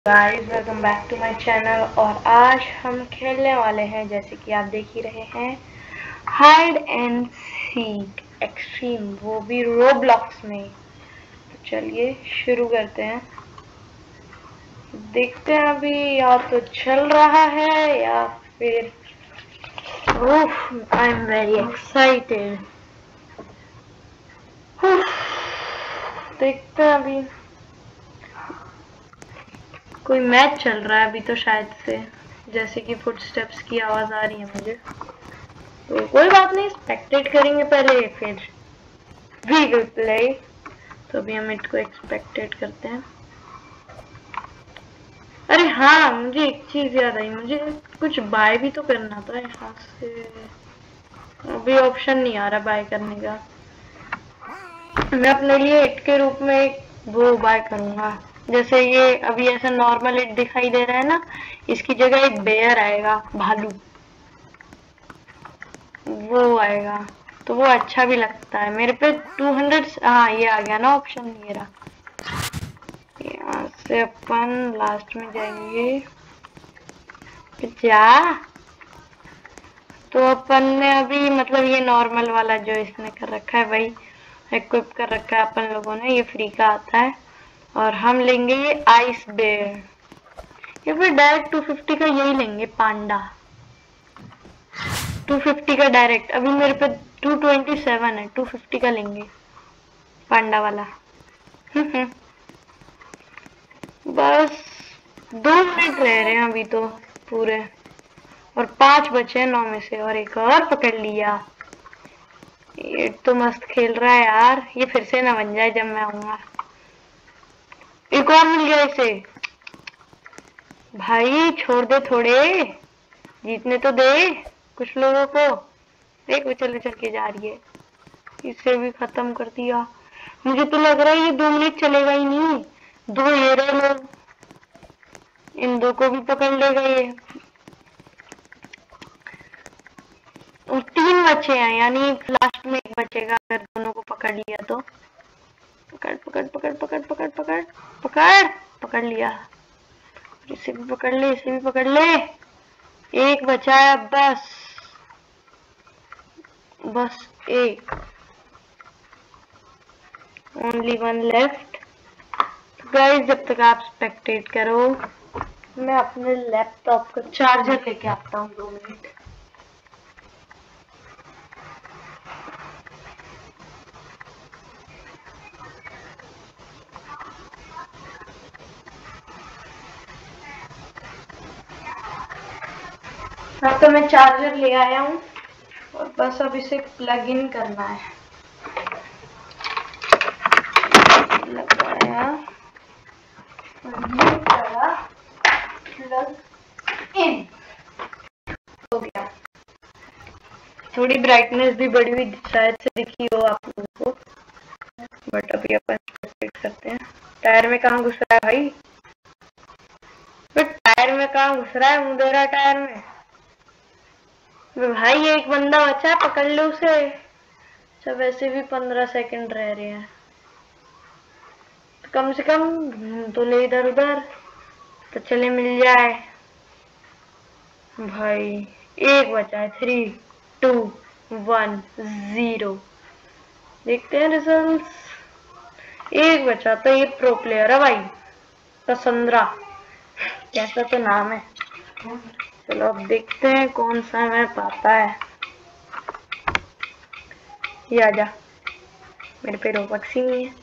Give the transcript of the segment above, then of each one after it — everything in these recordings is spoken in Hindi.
Guys welcome back to my channel. और आज हम खेलने वाले हैं, जैसे कि आप देख ही रहे हैं, हाइड एंड सीक एक्सट्रीम, वो भी रोब्लॉक्स में। तो चलिए शुरू करते हैं। देखते हैं अभी या तो चल रहा है या फिर आई एम वेरी एक्साइटेड। देखते हैं अभी। कोई मैच चल रहा है अभी तो शायद से, जैसे कि फुटस्टेप्स की आवाज आ रही है मुझे। तो कोई बात नहीं, स्पेक्टेट करेंगे पहले, फिर वी विल प्ले। तो अभी हम इसको एक्सपेक्टेट करते हैं। अरे हाँ, मुझे एक चीज याद आई, मुझे कुछ बाय भी तो करना था यहाँ से। अभी ऑप्शन नहीं आ रहा बाय करने का। मैं अपने लिए इट के रूप में एक वो बाय करूंगा। जैसे ये अभी ऐसा नॉर्मल इट दिखाई दे रहा है ना, इसकी जगह एक बेयर आएगा, भालू, वो आएगा। तो वो अच्छा भी लगता है मेरे पे। 200। हाँ, ये आ गया ना ऑप्शन, ये रहा। यहाँ से अपन लास्ट में जाएंगे। जा तो अपन ने अभी मतलब ये नॉर्मल वाला जो इसने कर रखा है वही इक्विप कर रखा है अपन लोगों ने। ये फ्री का आता है। और हम लेंगे ये आइस बेयर, या फिर डायरेक्ट 250 का यही लेंगे, पांडा। 250 का डायरेक्ट। अभी मेरे पे 227 है, 250 का लेंगे पांडा वाला। बस 2 मिनट रह रहे हैं अभी तो पूरे, और 5 बचे हैं 9 में से, और एक और पकड़ लिया। ये तो मस्त खेल रहा है यार। ये फिर से ना बन जाए जब मैं आऊंगा। एक और मिल गया इसे। भाई छोड़ दे थोड़े, जीतने तो दे कुछ लोगों को। देख वो चल के जा रही है। इसे भी खत्म कर दिया। मुझे तो लग रहा है ये 2 मिनट चलेगा ही नहीं। दो ये रहे लोग, इन दो को भी पकड़ लेगा ये। और 3 बचे हैं, यानी लास्ट में एक बचेगा अगर दोनों को पकड़ लिया तो। पकड़ पकड़ पकड़ पकड़ पकड़ पकड़ पकड़ पकड़ लिया। इसे भी पकड़ ले, इसे भी पकड़ ले। एक बचा है अब, बस बस एक। Only one left. गाइस जब तक आप स्पेक्टेट करो, मैं अपने लैपटॉप का चार्जर लेके आता हूँ। 2 मिनट। हाँ, तो मैं चार्जर ले आया हूँ और बस अब इसे प्लग इन करना है। लगाया और ये करा प्लग इन। हो गया। थोड़ी ब्राइटनेस भी बढ़ी हुई शायद से दिखी हो आप लोगों को, बट अभी अपन स्पेक्टेट करते हैं। टायर में कहाँ घुस रहा है भाई? टायर में कहाँ घुस रहा है? मुंह दे रहा है टायर में। भाई एक बंदा बचा है, पकड़ लो उसे। सब वैसे भी 15 सेकंड रह रहे हैं, तो कम से कम घूम तो ले इधर उधर, तो चले मिल जाए। भाई एक बचा है। 3 2 1 0। देखते हैं रिजल्ट। एक बचा तो ये प्रो प्लेयर है भाई, कसंद्रा कैसा तो नाम है। चलो अब देखते हैं कौन सा मैं पाता है। ये आजा, मेरे पे रोबक्स ही नहीं है।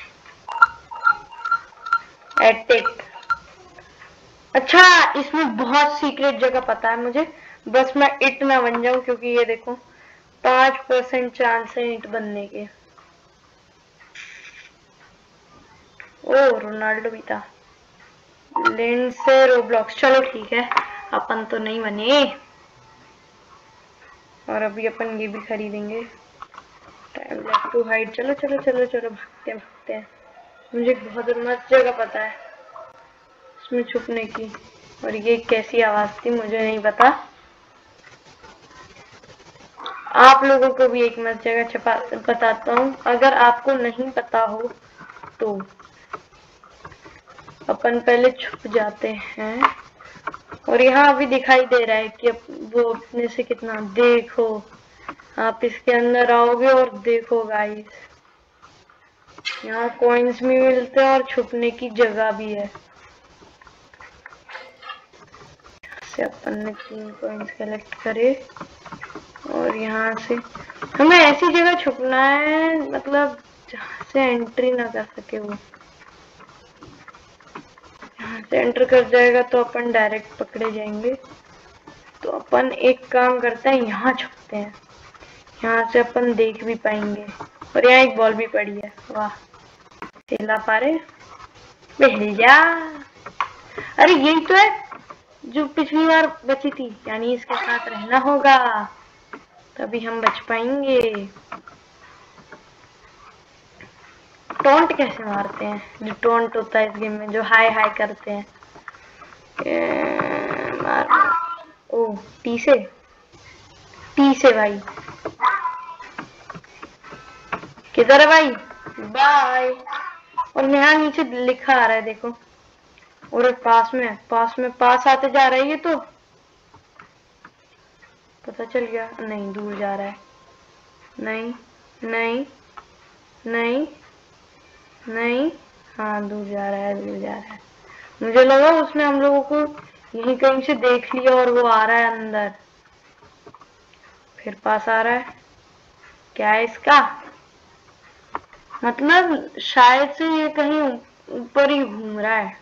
एटिक। अच्छा, इसमें बहुत सीक्रेट जगह पता है मुझे, बस मैं इट ना बन जाऊं, क्योंकि ये देखो 5% चांस है इट बनने के। ओ रोनाल्डो भी था। लेंसे रोब्लॉक्स, चलो ठीक है, अपन तो नहीं बने। और अभी अपन ये भी खरीदेंगे। Time left to hide. चलो चलो चलो चलो, भागते हैं भागते हैं। मुझे बहुत मस्त जगह पता है इसमें छुपने की। और ये कैसी आवाज थी मुझे नहीं पता। आप लोगों को भी एक मस्त जगह छपा बताता हूँ, अगर आपको नहीं पता हो तो। अपन पहले छुप जाते हैं और यहाँ अभी दिखाई दे रहा है कि वो अपने से कितना, देखो आप इसके अंदर आओगे और देखो गाइस, यहाँ कॉइन्स भी मिलते हैं और छुपने की जगह भी है। से अपन ने 3 कॉइन्स कलेक्ट करे और यहाँ से हमें ऐसी जगह छुपना है, मतलब जहाँ से एंट्री ना कर सके वो। यहाँ से एंटर कर जाएगा तो अपन डायरेक्ट पकड़े जाएंगे। तो अपन एक काम करते हैं, यहाँ छुपते हैं, यहाँ से अपन देख भी पाएंगे। और यहाँ एक बॉल भी पड़ी है, वाह खेला पारे मिल जा। अरे यही तो है जो पिछली बार बची थी, यानी इसके साथ रहना होगा तभी हम बच पाएंगे। टोंट कैसे मारते हैं, जो टोंट होता है इस गेम में, जो हाय हाय करते हैं। मार ओ टी से भाई, किधर है भाई, बाय। और यहाँ नीचे लिखा आ रहा है देखो, और पास में पास आते जा रहा है, ये तो पता चल गया। नहीं दूर जा रहा है, नहीं नहीं नहीं नहीं, हाँ दूर जा रहा है, दूर जा रहा है। मुझे लगा उसने हम लोगों को यहीं कहीं से देख लिया और वो आ रहा है अंदर, फिर पास आ रहा है। क्या है इसका मतलब, शायद से ये कहीं ऊपर ही घूम रहा है।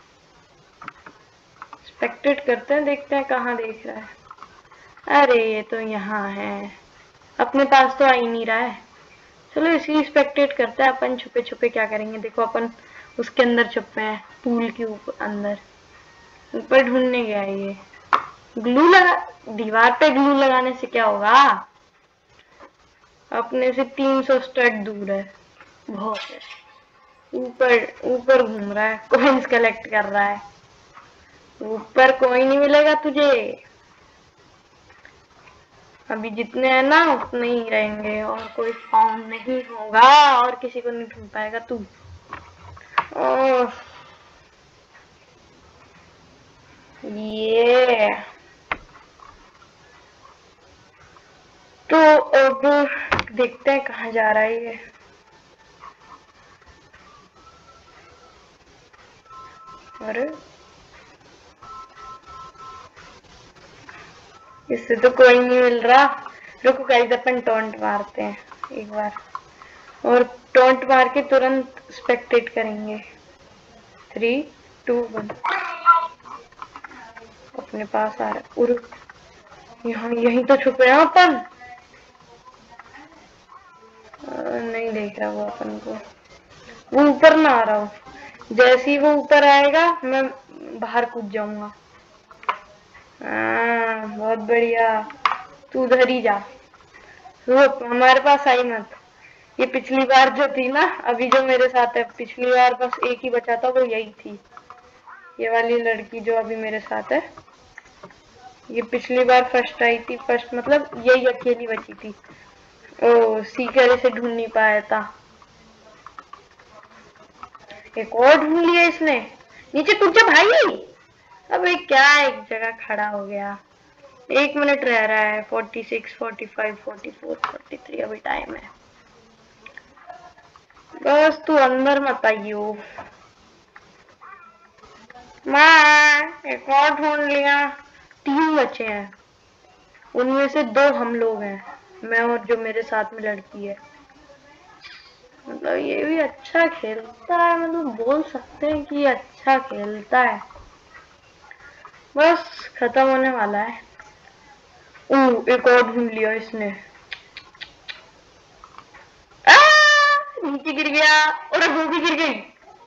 स्पेक्टेट करते हैं, देखते हैं कहाँ देख रहा है। अरे ये तो यहाँ है, अपने पास तो आ ही नहीं रहा है। चलो इसी स्पेक्टेट करते हैं। अपन छुपे छुपे क्या करेंगे, देखो अपन उसके अंदर छुपे हैं, पूल के ऊपर अंदर, ऊपर ढूंढने गया है ये। ग्लू लगा, दीवार पे ग्लू लगाने से क्या होगा, अपने से 300 स्टेट दूर है, बहुत है। ऊपर ऊपर घूम रहा है, कॉइन्स कलेक्ट कर रहा है। ऊपर कोई नहीं मिलेगा तुझे, अभी जितने हैं ना उतने ही रहेंगे और कोई फाउंड नहीं होगा और किसी को नहीं ढूंढ पाएगा तू। ये तो अब देखते हैं कहाँ जा रहा है ये। अरे इससे तो कोई नहीं मिल रहा। रुको गाइस, अपन टॉन्ट मारते हैं एक बार, और टॉन्ट मार के तुरंत स्पेक्टेट करेंगे। 3 2 1। अपने पास आ रहा है, उर यहाँ यहीं तो छुपे हैं अपन। नहीं देख रहा वो अपन को, वो ऊपर ना आ रहा हो। जैसे ही वो ऊपर आएगा मैं बाहर कूद जाऊंगा। बहुत बढ़िया, तू उधर ही जा, रुक हमारे पास आई मत। ये पिछली बार जो थी ना, अभी जो मेरे साथ है, पिछली बार बस एक ही बचा था, वो यही थी, ये वाली लड़की जो अभी मेरे साथ है। ये पिछली बार फर्स्ट आई थी, फर्स्ट मतलब यही अकेली बची थी। ओ सीकर इसे ढूंढ नहीं पाया था। एक और ढूंढ लिया इसने, नीचे कूद जा भाई। अबे क्या एक जगह खड़ा हो गया। 1 मिनट रह रहा है, 46 45 44 43 अभी टाइम है। बस तू अंदर मत आइयो। मैं एक और ढूंढ लिया। 3 बचे हैं, उनमें से 2 हम लोग हैं, मैं और जो मेरे साथ में लड़की है। मतलब ये भी अच्छा खेलता है, मतलब बोल सकते हैं कि ये अच्छा खेलता है। बस खत्म होने वाला है। एक और ढूंढ लिया इसने। नीचे गिर गया, और वो भी गिर गई।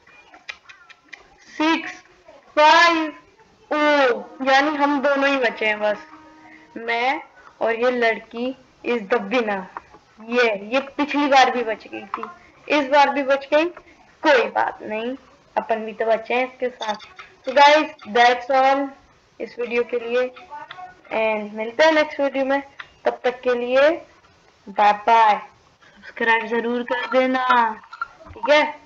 6 5। ओ यानी हम दोनों ही बचे हैं बस, मैं और ये लड़की इज द विनर। ये पिछली बार भी बच गई थी, इस बार भी बच गई, कोई बात नहीं, अपन भी तो बचे हैं इसके साथ। तो गाइस दैट्स ऑल इस वीडियो के लिए, एंड मिलते हैं नेक्स्ट वीडियो में। तब तक के लिए बाय बाय। सब्सक्राइब जरूर कर देना, ठीक है।